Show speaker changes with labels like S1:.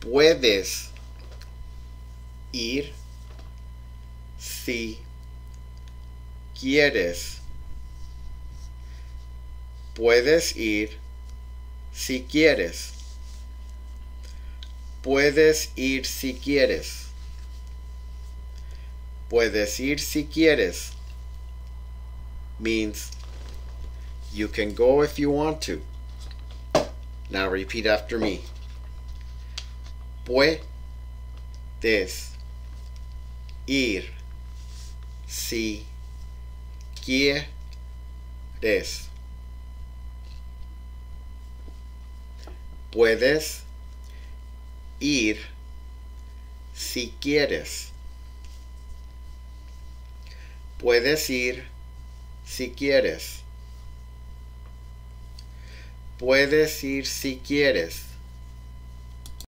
S1: Puedes ir si quieres. Puedes ir si quieres. Puedes ir si quieres. Puedes ir si quieres means you can go if you want to. Now repeat after me. Puedes ir si quieres. Puedes ir si quieres. Puedes ir si quieres. Puedes ir si quieres.